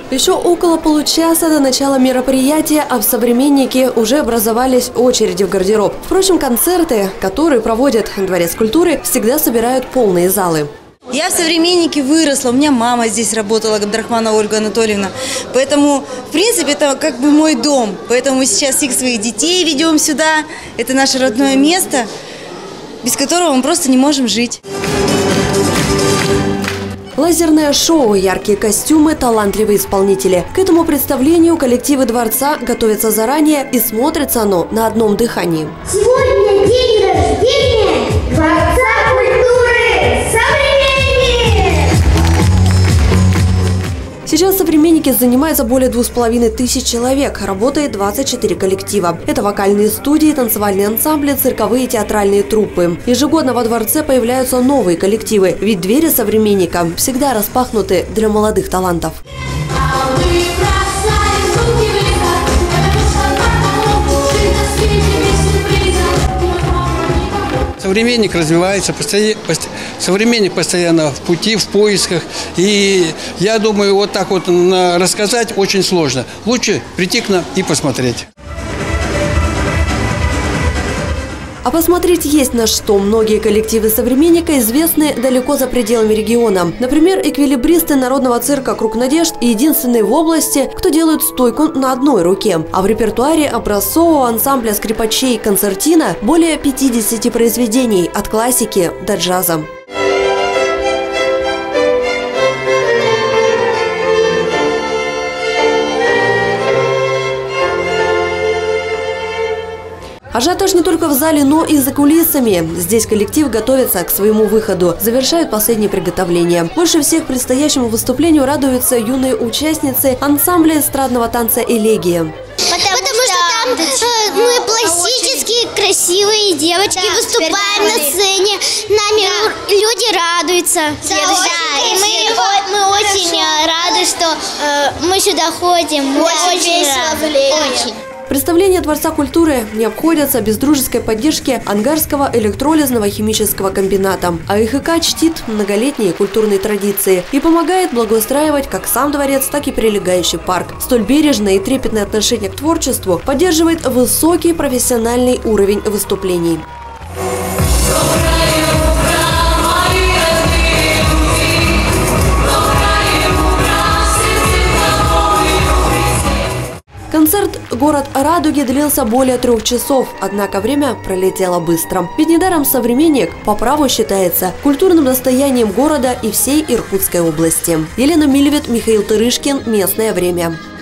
Еще около получаса до начала мероприятия, а в «Современнике» уже образовались очереди в гардероб. Впрочем, концерты, которые проводит Дворец культуры, всегда собирают полные залы. Я в «Современнике» выросла, у меня мама здесь работала, Габдрахманова Ольга Анатольевна. Поэтому, в принципе, это как бы мой дом. Поэтому мы сейчас всех своих детей ведем сюда. Это наше родное место, без которого мы просто не можем жить. Лазерное шоу, яркие костюмы, талантливые исполнители. К этому представлению коллективы Дворца готовятся заранее, и смотрится оно на одном дыхании. Сегодня день рождения Дворца культуры «Современник». Сейчас «Современники» занимаются более 2500 человек. Работает 24 коллектива. Это вокальные студии, танцевальные ансамбли, цирковые и театральные труппы. Ежегодно во Дворце появляются новые коллективы, ведь двери «Современника» всегда распахнуты для молодых талантов. Современник развивается, современник постоянно в пути, в поисках. И я думаю, вот так вот рассказать очень сложно. Лучше прийти к нам и посмотреть. А посмотреть есть на что. Многие коллективы «Современника» известны далеко за пределами региона. Например, эквилибристы народного цирка «Круг надежд» и единственные в области, кто делают стойку на одной руке. А в репертуаре образцового ансамбля скрипачей «Концертина» более 50 произведений от классики до джаза. Ажиотаж не только в зале, но и за кулисами. Здесь коллектив готовится к своему выходу, завершают последние приготовления. Больше всех предстоящему выступлению радуются юные участницы ансамбля эстрадного танца «Элегия». Потому что там мы пластические, красивые девочки, выступаем на сцене, нами люди радуются. Да, и мы очень рады, что мы сюда ходим. Очень весело. Представления Дворца культуры не обходятся без дружеской поддержки Ангарского электролизного химического комбината. АИХК чтит многолетние культурные традиции и помогает благоустраивать как сам дворец, так и прилегающий парк. Столь бережное и трепетное отношение к творчеству поддерживает высокий профессиональный уровень выступлений. Концерт «Город Радуги» длился более 3 часов, однако время пролетело быстро. Ведь недаром «Современник» по праву считается культурным достоянием города и всей Иркутской области. Елена Милевит, Михаил Тырышкин. Местное время.